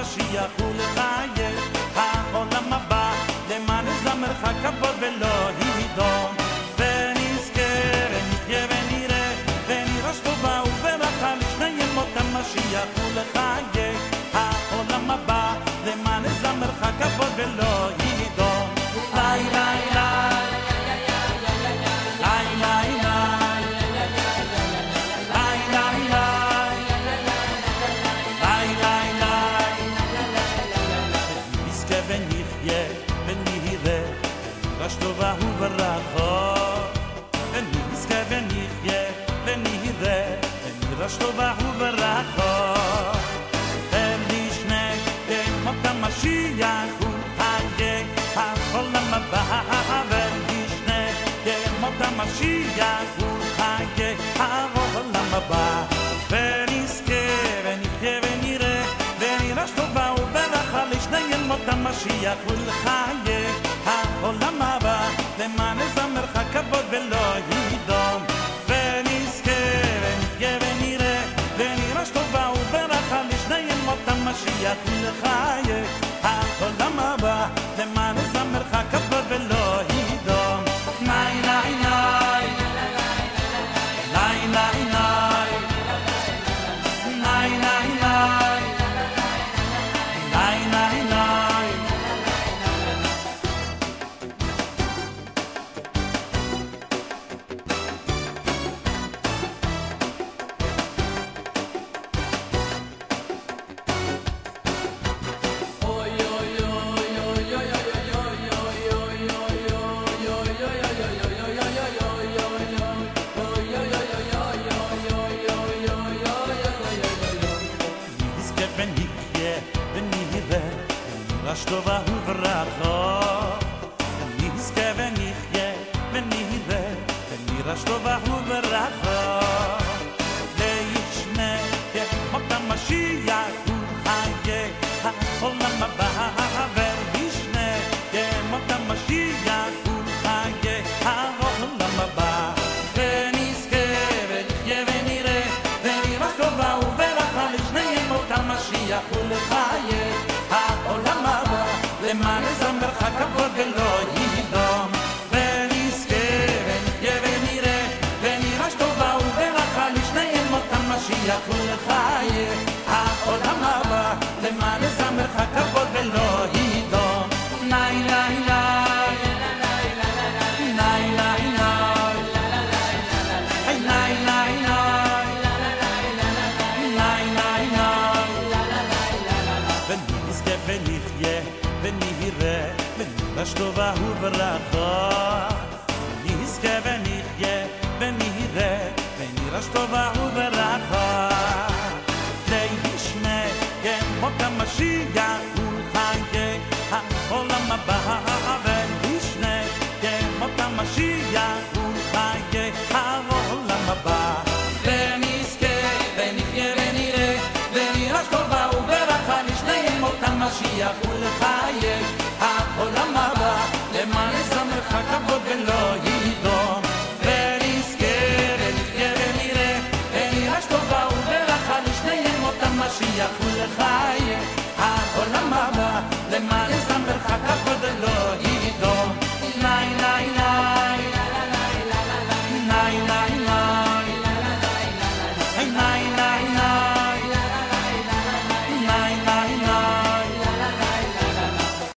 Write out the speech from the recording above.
המשיח ולחייך העולם הבא, למען נזמרך כבוד ולא ידום, ונזכה ונחיה ונראה ונירש טובה וברכה לשני ימות המשיח ולחייך העולם הבא, למען נזמרך כבוד ולא ידום. ליי ליי ליי טובה וברכה, ונזכה ונחיה ונראה ונדרש טובה וברכה, ולשני ימות המשיח ולחיי העולם הבא, ולשני ימות המשיח ולחיי העולם הבא, ונזכה ונחיה ונראה ונדרש טובה וברכה לשני ימות המשיח ולחיי העולם הבא, למען נזמרך כבוד ולא ידום, ונזכה ונחיה ונראה ונירש טובה וברכה לשני ימות המשיח ולחיי העולם הבא, למען נזמרך כבוד ולא ידום. ניי ניי ניי ניי ניי ניי ניי ניי ניי ניי ניי. ונדרש טובה וברכה, ונזכה ונחיה ונראה ונדרש טובה וברכה, לשני ימות המשיח ולחיי העולם הבא, ולשני ימות המשיח ולחיי העולם הבא, ונזכה ונחיה ונראה ונדרש טובה וברכה לשני ימות המשיח ולחיי העולם הבא, למען נזמרך כבוד ולא ידום, ונזכה ונחיה ונראה ונירש טובה וברכה לשני ימות המשיח ולחיי העולם הבא, למען נזמרך כבוד ולא ידום. ניי ניי ניי ניי ניי ניי ונזכה ונחיה ונראה ונדרש טובה וברכה, ונזכה ונחיה ונראה ונדרש טובה וברכה, לשני ימות המשיח ולחיי העולם הבא, ולשני ימות המשיח ולחיי העולם הבא, ונזכה ונחיה ונראה ונדרש טובה וברכה לשני ימות המשיח